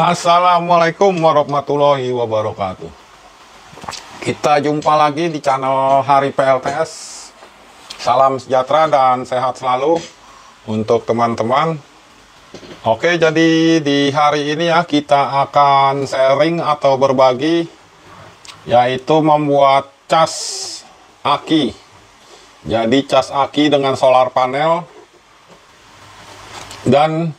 Assalamualaikum warahmatullahi wabarakatuh. Kita jumpa lagi di channel Hari PLTS. Salam sejahtera dan sehat selalu untuk teman-teman. Oke, jadi di hari ini ya kita akan sharing atau berbagi, yaitu membuat cas aki. Jadi cas aki dengan solar panel dan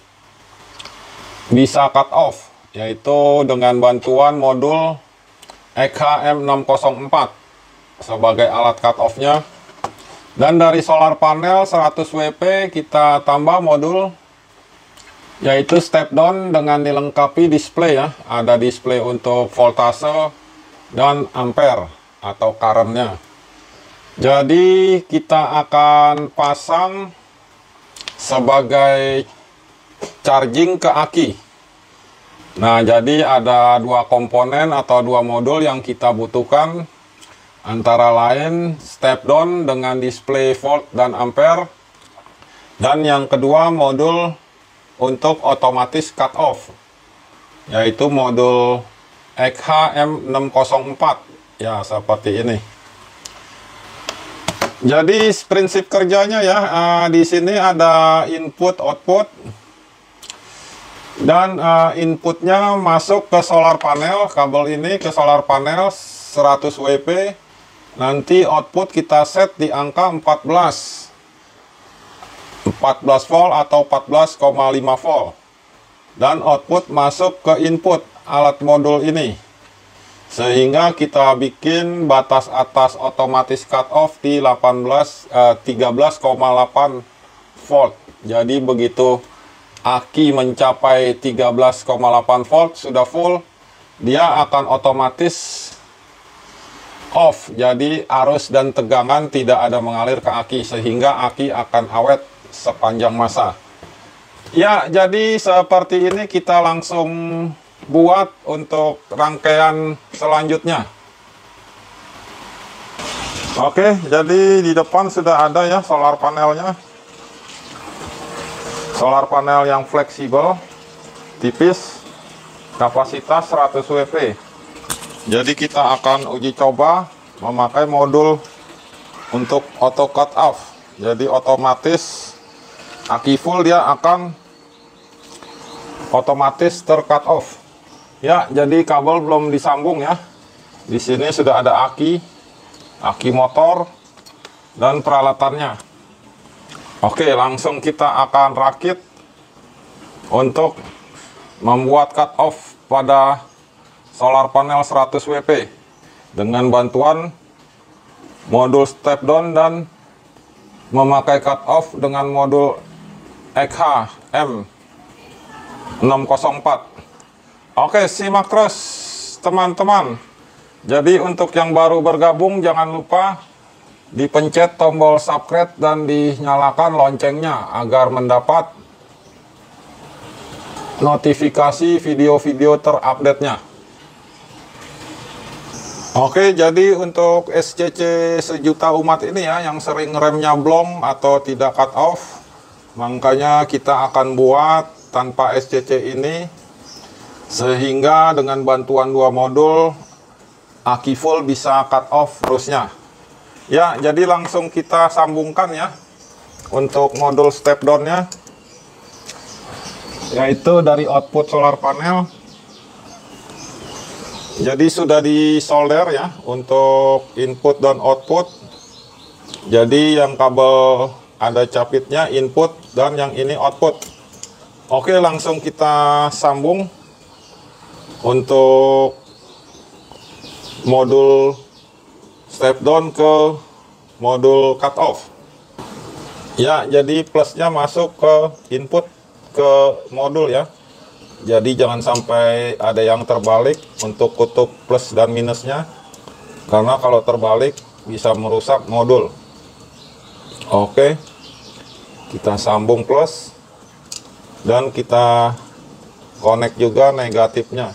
bisa cut off, yaitu dengan bantuan modul EKM604 sebagai alat cut off-nya. Dan dari solar panel 100 WP kita tambah modul, yaitu step down dengan dilengkapi display ya. Ada display untuk voltase dan ampere atau current-nya. Jadi kita akan pasang sebagai charging ke aki. Nah, jadi ada dua komponen atau dua modul yang kita butuhkan, antara lain step down dengan display volt dan ampere, dan yang kedua modul untuk otomatis cut off, yaitu modul EKM604 ya, seperti ini. Jadi prinsip kerjanya ya, di sini ada input output. Dan inputnya masuk ke solar panel, kabel ini ke solar panel 100 WP. Nanti output kita set di angka 14 volt atau 14,5 volt. Dan output masuk ke input alat modul ini, sehingga kita bikin batas atas otomatis cut off di 13,8 volt. Jadi begitu aki mencapai 13,8 volt sudah full, dia akan otomatis off. Jadi arus dan tegangan tidak ada mengalir ke aki, sehingga aki akan awet sepanjang masa. Ya, jadi seperti ini kita langsung buat untuk rangkaian selanjutnya. Oke, jadi di depan sudah ada ya solar panelnya. Solar panel yang fleksibel, tipis, kapasitas 100 WP. Jadi kita akan uji coba memakai modul untuk auto cut off. Jadi otomatis aki full dia akan otomatis ter-cut off. Ya, jadi kabel belum disambung ya. Di sini sudah ada aki motor dan peralatannya. Oke, langsung kita akan rakit untuk membuat cut off pada solar panel 100 WP dengan bantuan modul step down dan memakai cut off dengan modul EKM604. Oke, simak terus teman-teman. Jadi untuk yang baru bergabung, jangan lupa dipencet tombol subscribe dan dinyalakan loncengnya agar mendapat notifikasi video-video terupdate-nya. Oke, jadi untuk SCC sejuta umat ini ya, yang sering remnya blong atau tidak cut off, makanya kita akan buat tanpa SCC ini, sehingga dengan bantuan dua modul aki full bisa cut off terusnya. Ya, jadi langsung kita sambungkan ya untuk modul step down-nya, yaitu dari output solar panel. Jadi sudah disolder ya untuk input dan output. Jadi yang kabel ada capitnya input dan yang ini output. Oke, langsung kita sambung untuk modul step down ke modul cut off. Ya, jadi plusnya masuk ke input ke modul ya. Jadi jangan sampai ada yang terbalik untuk kutub plus dan minusnya, karena kalau terbalik bisa merusak modul. Oke, kita sambung plus dan kita connect juga negatifnya.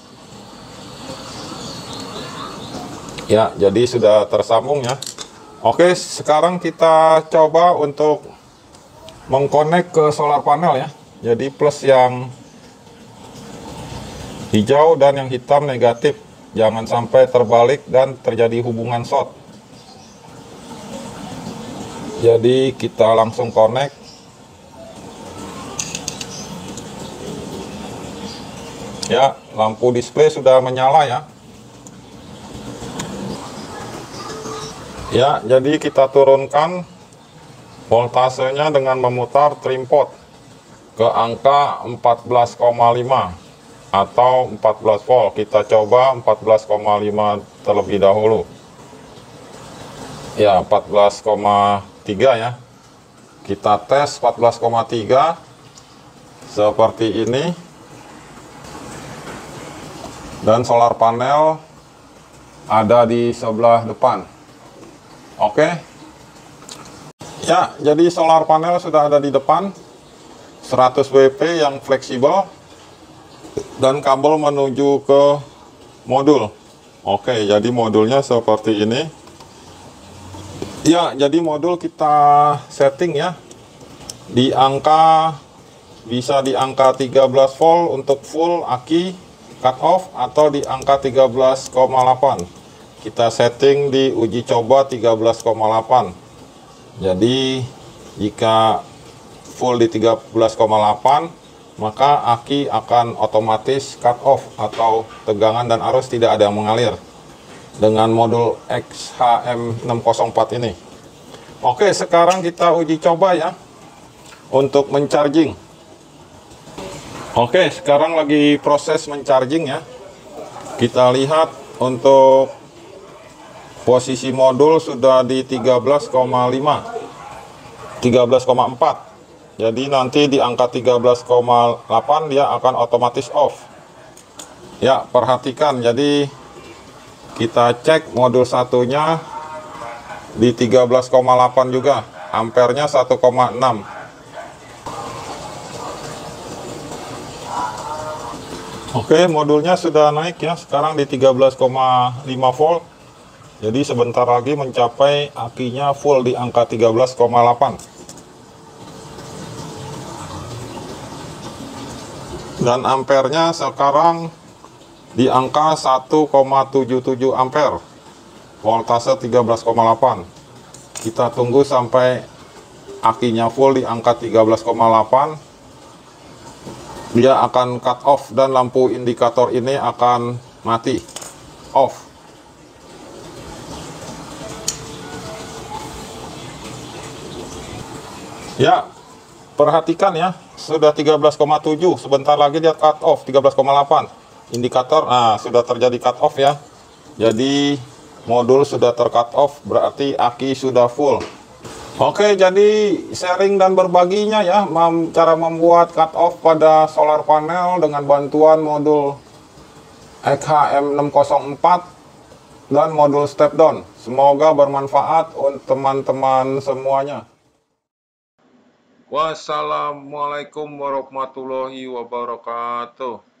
Ya, jadi sudah tersambung ya. Oke, sekarang kita coba untuk mengkonek ke solar panel ya. Jadi plus yang hijau dan yang hitam negatif. Jangan sampai terbalik dan terjadi hubungan short. Jadi kita langsung connect. Ya, lampu display sudah menyala ya. Ya, jadi kita turunkan voltasenya dengan memutar trim pot ke angka 14,5 atau 14 volt. Kita coba 14,5 terlebih dahulu. Ya, 14,3 ya. Kita tes 14,3 seperti ini. Dan solar panel ada di sebelah depan. Oke. Ya, jadi solar panel sudah ada di depan. 100 WP yang fleksibel dan kabel menuju ke modul. Oke, jadi modulnya seperti ini. Ya, jadi modul kita setting ya di angka, bisa di angka 13 volt untuk full aki cut off, atau di angka 13,8. Kita setting di uji coba 13,8. Jadi jika full di 13,8, maka aki akan otomatis cut off atau tegangan dan arus tidak ada yang mengalir dengan modul XHM604 ini. Oke, sekarang kita uji coba ya untuk mencharging. Oke, sekarang lagi proses mencharging ya. Kita lihat untuk posisi modul sudah di 13,5, 13,4. Jadi nanti di angka 13,8 dia akan otomatis off. Ya, perhatikan. Jadi kita cek modul satunya di 13,8 juga. Ampernya 1,6. Oke, modulnya sudah naik ya. Sekarang di 13,5 volt. Jadi sebentar lagi mencapai akinya full di angka 13,8. Dan ampernya sekarang di angka 1,77 ampere. Voltase 13,8. Kita tunggu sampai akinya full di angka 13,8. Dia akan cut off dan lampu indikator ini akan mati, off. Ya, perhatikan ya, sudah 13,7, sebentar lagi dia cut off 13,8. Indikator, nah sudah terjadi cut off ya. Jadi modul sudah ter-cut off, berarti aki sudah full. Oke, jadi sharing dan berbaginya ya, cara membuat cut off pada solar panel dengan bantuan modul XHM604 dan modul step down. Semoga bermanfaat untuk teman-teman semuanya. Wassalamualaikum warahmatullahi wabarakatuh.